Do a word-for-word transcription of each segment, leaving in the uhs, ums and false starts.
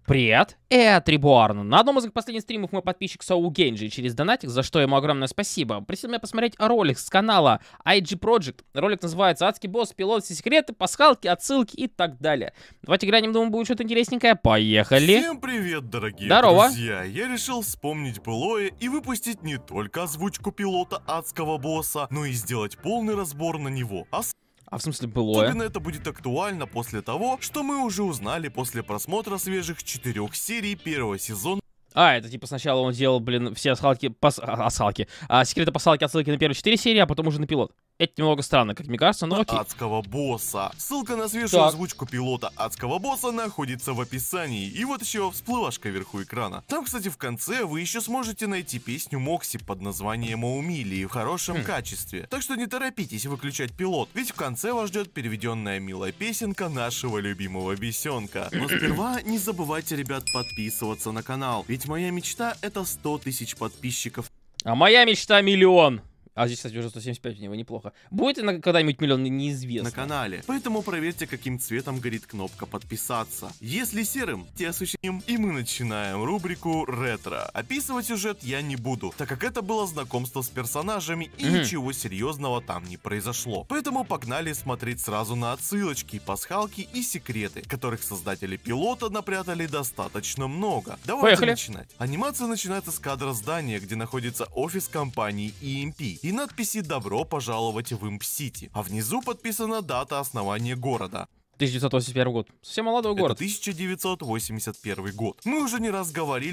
Привет, это Трибуарн. На одном из последних стримов мой подписчик Соу Генджи через донатик, за что ему огромное спасибо, просил меня посмотреть ролик с канала ай джи Project. Ролик называется «Адский босс, пилот, все секреты, пасхалки, отсылки и так далее». Давайте глянем, думаю, будет что-то интересненькое. Поехали. Всем привет, дорогие Здорово. друзья. Я решил вспомнить былое и выпустить не только озвучку пилота адского босса, но и сделать полный разбор на него. А А в смысле былое? Особенно это будет актуально после того, что мы уже узнали после просмотра свежих четырех серий первого сезона. А, это типа сначала он делал, блин, все асхалки, пас, а, асхалки, а, секреты, пасхалки, отсылки на первые четыре серии, а потом уже на пилот. Это немного странно, как мне кажется, но окей. Адского босса. Ссылка на свежую Так. озвучку пилота адского босса находится в описании. И вот еще всплывашка вверху экрана. Там, кстати, в конце вы еще сможете найти песню Мокси под названием Маумилии в хорошем Хм. качестве. Так что не торопитесь выключать пилот, ведь в конце вас ждет переведенная милая песенка нашего любимого бесенка. Но сперва не забывайте, ребят, подписываться на канал, ведь моя мечта это сто тысяч подписчиков. А моя мечта миллион. А здесь, кстати, уже сто семьдесят пять у него, неплохо. Будет ли когда-нибудь миллион, неизвестно. На канале. Поэтому проверьте, каким цветом горит кнопка подписаться. Если серым, те осуществим. И мы начинаем рубрику ретро. Описывать сюжет я не буду, так как это было знакомство с персонажами и Мгм. ничего серьезного там не произошло. Поэтому погнали смотреть сразу на отсылочки, пасхалки и секреты, которых создатели пилота напрятали достаточно много. Давайте Поехали. начинать. Анимация начинается с кадра здания, где находится офис компании и эм пи. И надписи «Добро пожаловать в Имп-Сити», а внизу подписана дата основания города. тысяча девятьсот восемьдесят первый год. Совсем молодой Это город. тысяча девятьсот восемьдесят первый год. Мы уже не раз говорили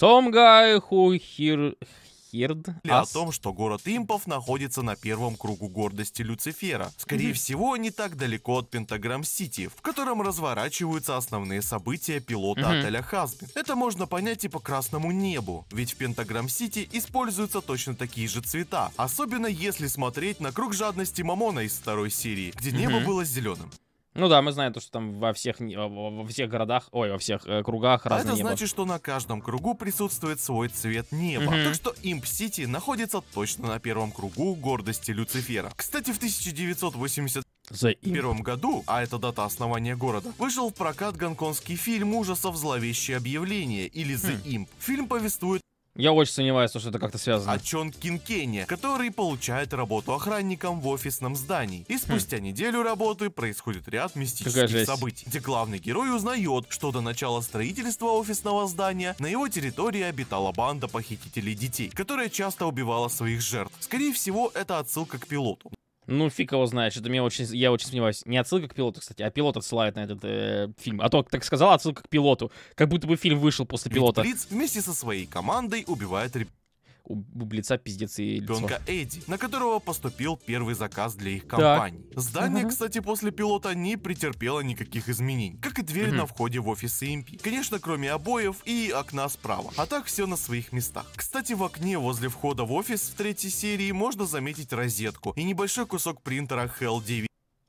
Some who hear... heard о us. том, что город импов находится на первом кругу гордости Люцифера. Скорее Мгм. всего, не так далеко от Пентаграм-Сити, в котором разворачиваются основные события пилота Мгм. отеля Хазбин. Это можно понять и по красному небу, ведь в Пентаграм-Сити используются точно такие же цвета, особенно если смотреть на круг жадности Мамона из второй серии, где небо Мгм. было зеленым. Ну да, мы знаем то, что там во всех, не- во- во всех городах, ой, во всех э, кругах А разное это небо. значит, что на каждом кругу присутствует свой цвет неба. Мгм. Так что Имп-Сити находится точно на первом кругу гордости Люцифера. Кстати, в тысяча девятьсот восемьдесят The Imp. первом году, а это дата основания города, вышел в прокат гонконгский фильм ужасов «Зловещее объявление» или The Хм. Imp. Фильм повествует Я очень сомневаюсь, что это как-то связано. о Чон Кин Кене, который получает работу охранником в офисном здании. И спустя неделю работы происходит ряд Какая мистических жесть. событий, где главный герой узнает, что до начала строительства офисного здания на его территории обитала банда похитителей детей, которая часто убивала своих жертв. Скорее всего, это отсылка к пилоту. Ну, фиг его знает, что-то мне очень, я очень сомневаюсь. Не отсылка к пилоту, кстати, а пилот отсылает на этот э, фильм. А то, так сказал, отсылка к пилоту. Как будто бы фильм вышел после Ведь пилота. Блиц вместе со своей командой убивает У, у Блица пиздец и лицо. ребенка Эдди, на которого поступил первый заказ для их компании. Здание, Ага. кстати, после пилота не претерпело никаких изменений, как и дверь Мгм. на входе в офис и эм пи. Конечно, кроме обоев и окна справа. А так все на своих местах. Кстати, в окне возле входа в офис в третьей серии можно заметить розетку и небольшой кусок принтера Хелл девять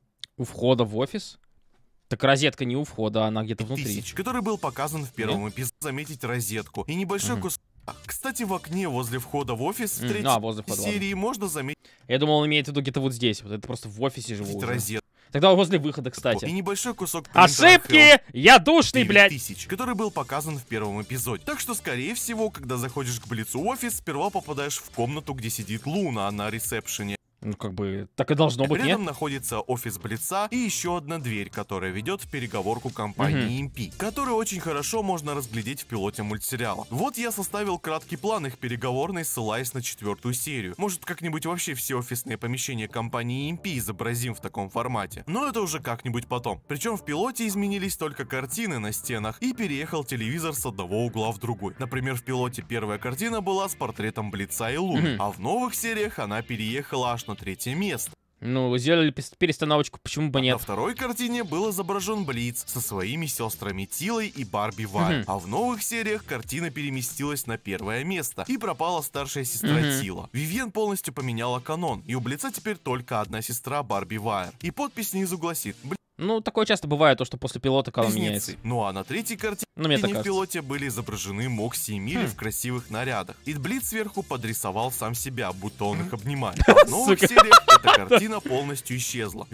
У входа в офис? Так розетка не у входа, она где-то внутри. тысяч, который был показан в первом эпизоде. Заметить розетку и небольшой Мгм. кусок. Кстати, в окне возле входа в офис в М, третьей а, возле входа, ладно. серии можно заметить Я думал, он имеет в виду где-то вот здесь. Вот это просто в офисе живу уже. розетку Тогда возле выхода, и кстати. небольшой кусок принтера Hell Ошибки! Я душный, блядь! тысяч, который был показан в первом эпизоде. Так что, скорее всего, когда заходишь к Блицу в офис, сперва попадаешь в комнату, где сидит Луна на ресепшене. Ну, как бы, так и должно быть, нет? Рядом находится офис Блица и еще одна дверь, которая ведет в переговорку компании эм пи, которую очень хорошо можно разглядеть в пилоте мультсериала. Вот я составил краткий план их переговорной, ссылаясь на четвертую серию. Может, как-нибудь вообще все офисные помещения компании эм пи изобразим в таком формате. Но это уже как-нибудь потом. Причем в пилоте изменились только картины на стенах и переехал телевизор с одного угла в другой. Например, в пилоте первая картина была с портретом Блица и Луны, Мгм. а в новых сериях она переехала аж на третье место. Ну, сделали пес- перестановочку, почему бы На нет? второй картине был изображен Блиц со своими сестрами Тилой и Барби Вайн. Мгм. А в новых сериях картина переместилась на первое место и пропала старшая сестра Мгм. Тила. Вивьен полностью поменяла канон, и у Блица теперь только одна сестра Барби Вайн. И подпись снизу гласит Ну, такое часто бывает, то, что после пилота канон меняется. «Близнецы». Ну а на третьей картине Ну, мне так в кажется. пилоте были изображены Мокси и Милли Хм. в красивых нарядах. И Блиц сверху подрисовал сам себя, будто он их обнимает. А в новых Сука. сериях эта картина полностью исчезла. Вместо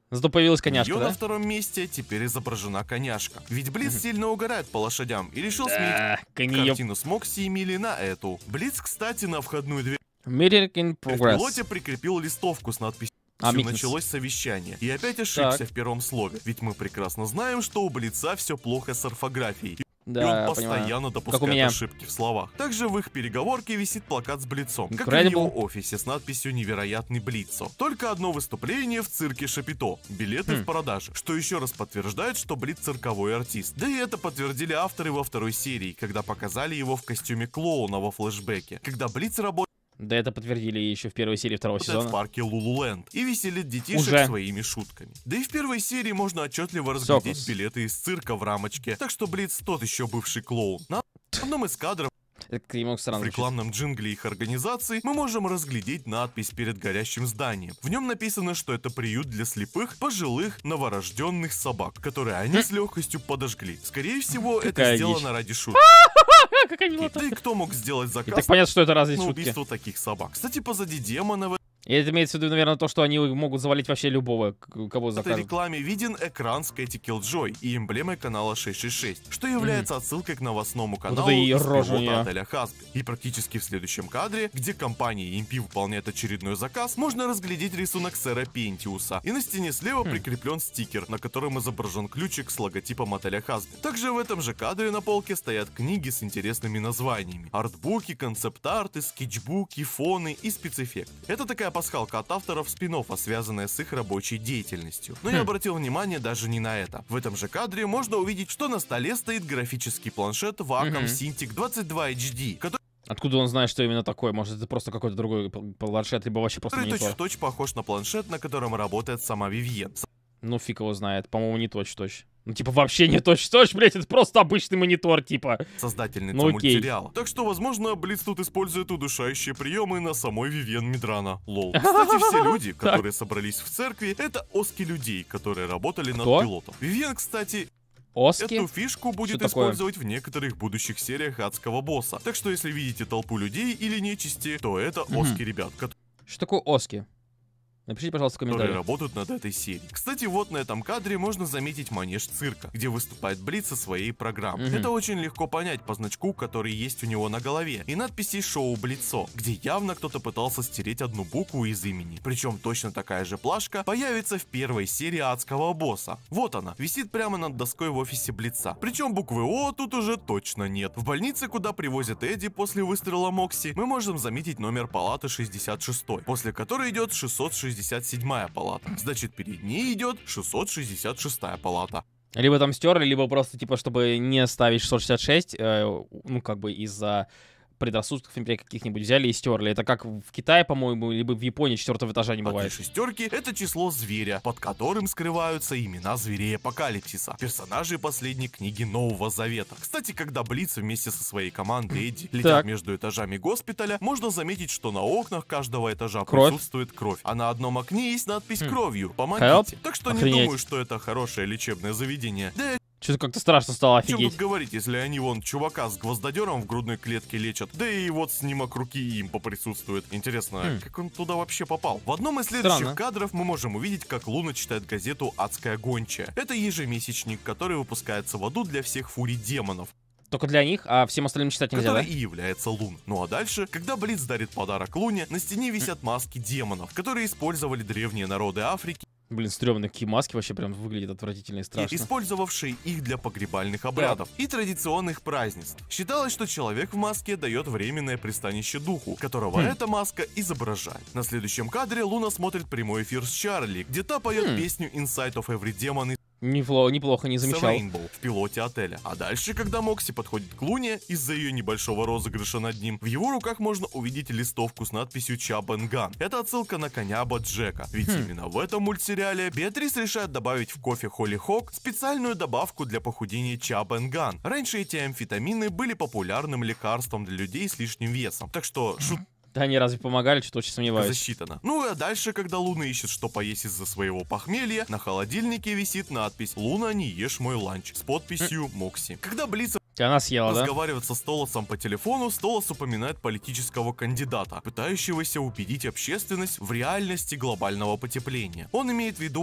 Зато появилась коняшка, Ее да? на втором месте теперь изображена коняшка. Ведь Блиц Мгм. сильно угорает по лошадям и решил Да, сменить коньёб. картину с Мокси и Мили на эту. Блиц, кстати, на входную дверь Meeting in в пилоте progress. прикрепил листовку с надписью А, митинг. «Началось совещание». И опять ошибся Так. в первом слове. Ведь мы прекрасно знаем, что у Блица все плохо с орфографией. И Да, он я постоянно понимаю. допускает Как у меня. ошибки в словах. Также в их переговорке висит плакат с Блицом, как и в Incredible. его офисе с надписью «Невероятный Блицо». Только одно выступление в цирке Шапито. Билеты Хм. в продаже, что еще раз подтверждает, что Блиц цирковой артист. Да и это подтвердили авторы во второй серии, когда показали его в костюме клоуна во флешбеке. Когда Блиц работает Да, это подтвердили еще в первой серии второго в сезона. парке Лулуленд и веселит детишек Уже. своими шутками. Да и в первой серии можно отчетливо разглядеть Сокус. билеты из цирка в рамочке, так что Блиц тот еще бывший клоун. На одном из кадров Это ему в странно звучит. рекламном джингле их организации мы можем разглядеть надпись перед горящим зданием. В нем написано, что это приют для слепых, пожилых, новорожденных собак, которые они с легкостью подожгли. Скорее всего, это Какая сделано дичь. ради шутки. Какая милота. Да и кто мог сделать И так заказ понятно, что это разные на шутки. убийство таких собак? Кстати, позади демона в И это имеется в виду, наверное, то, что они могут завалить вообще любого, к- кого В этой закажут. рекламе виден экран с Кэти Киллджой и эмблемой канала шесть шесть шесть, что является отсылкой к новостному каналу это и из рожа у пилота неё. отеля Хасби. И практически в следующем кадре, где компания и эм пи выполняет очередной заказ, можно разглядеть рисунок сэра Пентиуса. И на стене слева Хм. прикреплен стикер, на котором изображен ключик с логотипом отеля Хасби. Также в этом же кадре на полке стоят книги с интересными названиями. Артбуки, концепт-арты, скетчбуки, фоны и спецэффекты. Это такая пасхалка от авторов спин-оффа, связанная с их рабочей деятельностью. Но я Хм. обратил внимание даже не на это. В этом же кадре можно увидеть, что на столе стоит графический планшет Wacom Мгм. Cintiq двадцать два эйч ди, который Откуда он знает, что именно такое? Может, это просто какой-то другой пл- планшет, либо вообще просто монитор? точь-в-точь похож на планшет, на котором работает сама Вивьен. Ну, фиг его знает. По-моему, не точь-точь. Ну, типа, вообще не точь-точь, блять, это просто обычный монитор, типа. Создательница Ну, окей. мультсериала. Так что, возможно, Блиц тут использует удушающие приемы на самой Вивьен Мидрана. Лол. Кстати, все люди, которые собрались в церкви, это оски людей, которые работали над Кто? пилотом. Вивьен, кстати, Оски? эту фишку будет Что такое? использовать в некоторых будущих сериях Адского босса. Так что, если видите толпу людей или нечисти, то это Мгм. оски ребят, которые Что такое оски? Напишите, пожалуйста, в которые комментариях. работают над этой серией. Кстати, вот на этом кадре можно заметить манеж цирка, где выступает Блиц со своей программой. Мгм. Это очень легко понять по значку, который есть у него на голове, и надписи «Шоу Блицо», где явно кто-то пытался стереть одну букву из имени. Причем точно такая же плашка появится в первой серии Адского босса. Вот она, висит прямо над доской в офисе Блица. Причем буквы «О» тут уже точно нет. В больнице, куда привозят Эдди после выстрела Мокси, мы можем заметить номер палаты шестьдесят шесть, после которой идет шестьсот шестьдесят седьмая палата. Значит, перед ней идет шестьсот шестьдесят шестая палата. Либо там стерли, либо просто, типа, чтобы не ставить шестьсот шестьдесят шесть, э, ну, как бы из-за предрассудков, например, каких-нибудь взяли и стерли. Это как в Китае, по-моему, либо в Японии четвертого этажа не А три бывает. шестерки — это число зверя, под которым скрываются имена зверей апокалипсиса, персонажей последней книги Нового Завета. Кстати, когда Блиц вместе со своей командой Эдди летят Так. между этажами госпиталя, можно заметить, что на окнах каждого этажа Кровь. присутствует кровь, а на одном окне есть надпись Хм. «Кровью». Помогите. Help? Так что не Охренеть. думаю, что это хорошее лечебное заведение. Да и Что-то как-то страшно стало, о чем офигеть. тут говорить, если они вон чувака с гвоздодером в грудной клетке лечат, да и вот снимок руки им поприсутствует. Интересно, Хм. как он туда вообще попал? В одном из следующих Странно. кадров мы можем увидеть, как Луна читает газету «Адская гончая». Это ежемесячник, который выпускается в аду для всех фурий демонов, Только для них, а всем остальным читать нельзя, который да? и является Лун. Ну а дальше, когда Блиц дарит подарок Луне, на стене висят маски демонов, которые использовали древние народы Африки, Блин, стрёмные какие маски вообще прям выглядят отвратительно и страшно. использовавшие их для погребальных обрядов и традиционных празднеств. Считалось, что человек в маске дает временное пристанище духу, которого Хм. эта маска изображает. На следующем кадре Луна смотрит прямой эфир с Чарли, где та поет Хм. песню Inside of Every Demon Неплохо, неплохо, не из замечал. Rainbow в пилоте отеля. А дальше, когда Мокси подходит к Луне, из-за ее небольшого розыгрыша над ним, в его руках можно увидеть листовку с надписью Chub and Gun. Это отсылка на коня Боджека. Ведь Хм. именно в этом мультсериале Беатрис решает добавить в кофе Холли Хок специальную добавку для похудения Chub and Gun. Раньше эти амфетамины были популярным лекарством для людей с лишним весом. Так что шутка Да они разве помогали? Что-то очень сомневаюсь. засчитана. Ну а дальше, когда Луна ищет, что поесть из-за своего похмелья, на холодильнике висит надпись «Луна, не ешь мой ланч» с подписью «Мокси». Когда Блиц Она съела, да? разговаривает со Столосом по телефону, Столос упоминает политического кандидата, пытающегося убедить общественность в реальности глобального потепления. Он имеет в виду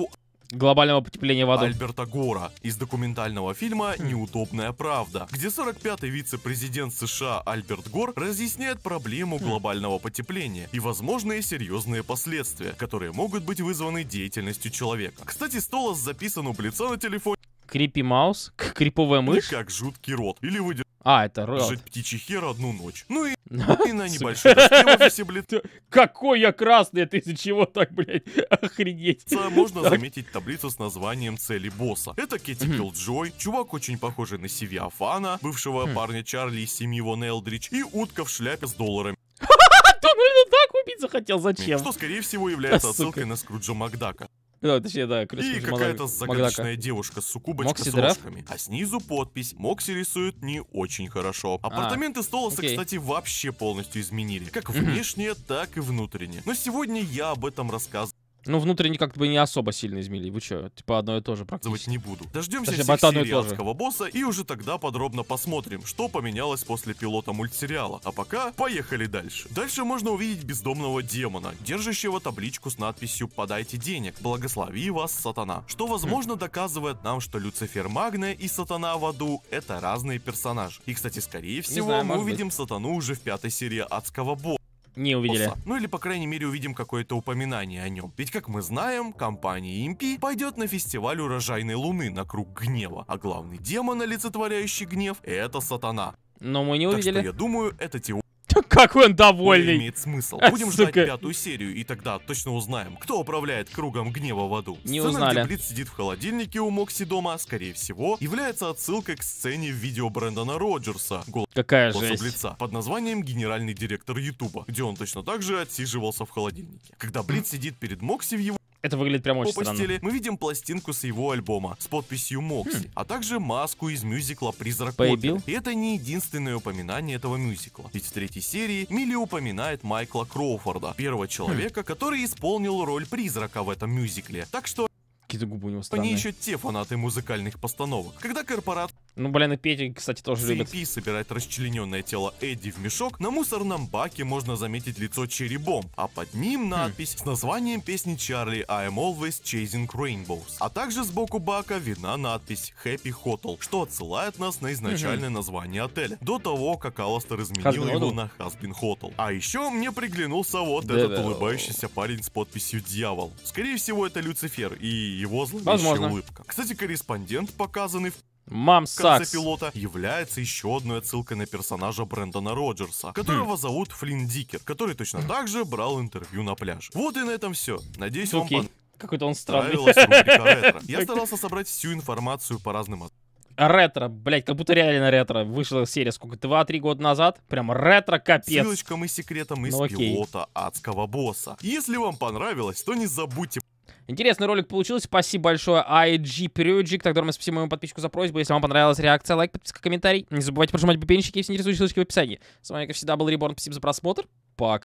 Глобального потепления в аду. Альберта Гора из документального фильма «Неудобная правда», где сорок пятый вице-президент США Альберт Гор разъясняет проблему глобального потепления и возможные серьезные последствия, которые могут быть вызваны деятельностью человека. Кстати, Столас записан у Блица на телефоне. Крипи Маус? Криповая мышь? Как жуткий рот. Или выдержать А, это рот. птичий хер одну ночь. Ну и, и на небольшой доске в офисе Блица Какой я красный, это из-за чего так, блядь? Охренеть. можно заметить таблицу с названием цели босса. Это Кэти Киллджой, чувак очень похожий на Сиви Афана, бывшего парня Чарли из семьи Вон Элдрич, и утка в шляпе с долларами. Дональда так убить захотел, зачем? Что, скорее всего, является Сука. отсылкой на Скруджа Макдака. Да, точнее, да, И Скруджа какая-то Макдака. загадочная девушка с суккубочка Мокси с Драф? рожками. А снизу подпись «Мокси рисует не очень хорошо». Апартаменты Столаса, окей. кстати, вообще полностью изменили. Как внешне, так и внутренне. Но сегодня я об этом рассказывать Ну, внутренне как-то бы не особо сильно изменили. Вы чё, типа одно и то же практически. не буду. Дождемся Даже всех ботану серий тоже. адского босса и уже тогда подробно посмотрим, что поменялось после пилота мультсериала. А пока поехали дальше. Дальше можно увидеть бездомного демона, держащего табличку с надписью «Подайте денег, благослови вас, сатана». Что, возможно, доказывает нам, что Люцифер Магне и сатана в аду — это разные персонажи. И, кстати, скорее всего, знаю, мы может увидим сатану уже в пятой серии адского босса. Не увидели. Ну или, по крайней мере, увидим какое-то упоминание о нем. Ведь, как мы знаем, компания и эм пи пойдет на фестиваль Урожайной Луны на Круг Гнева, а главный демон, олицетворяющий гнев, это сатана. Но мы не Так что, увидели. я думаю, эта теория Какой он довольный. имеет смысл. А, Будем ждать сука. пятую серию, и тогда точно узнаем, кто управляет Кругом Гнева в аду. Не Сцена, узнали. где Блиц сидит в холодильнике у Мокси дома, скорее всего, является отсылкой к сцене в видео Брэндона Роджерса, Какая голоса жесть. Блица, под названием «Генеральный директор Ютуба», где он точно так же отсиживался в холодильнике. Когда Блиц сидит перед Мокси в его Это выглядит прям очень по странно. постели, мы видим пластинку с его альбома с подписью Мокси, а также маску из мюзикла «Призрак Поебил? оперы». И это не единственное упоминание этого мюзикла. Ведь в третьей серии Милли упоминает Майкла Кроуфорда, первого человека, который исполнил роль призрака в этом мюзикле. Так что Какие-то губы у него они странные. еще те фанаты музыкальных постановок. Когда корпорация Ну, блин, и Петя, кстати, тоже любит. си эм пи собирает расчлененное тело Эдди в мешок, на мусорном баке можно заметить лицо Черри Бомб, а под ним надпись с названием песни Чарли «I am always chasing rainbows». А также сбоку бака видна надпись «Happy Hotel», что отсылает нас на изначальное название отеля, до того, как Алластер изменил Husband его Hotel? на Husband Hotel. А еще мне приглянулся вот Да, этот да. улыбающийся парень с подписью «Дьявол». Скорее всего, это Люцифер и его зловещая Возможно. улыбка. Кстати, корреспондент, показанный в Мам в конце Сакс. пилота, является еще одной отсылкой на персонажа Брэндона Роджерса, которого зовут Флинн Дикер, который точно так же брал интервью на пляже. Вот и на этом все. Надеюсь, вам Окей. Какой-то он странный. понравилась рубрика ретро. Я старался собрать всю информацию по разным от- Ретро, блять, как будто реально ретро. Вышла серия сколько? два-три года назад. Прям ретро капец. ссылочкам и секретам из Ну, окей. пилота адского босса. Если вам понравилось, то не забудьте Интересный ролик получился. Спасибо большое ай джи Project. Огромное спасибо моему подписчику за просьбу. Если вам понравилась реакция, лайк, подписка, комментарий. Не забывайте прожимать бубенчики, если не интересующие ссылочки в описании. С вами, как всегда, был Реборн. Спасибо за просмотр. Пока.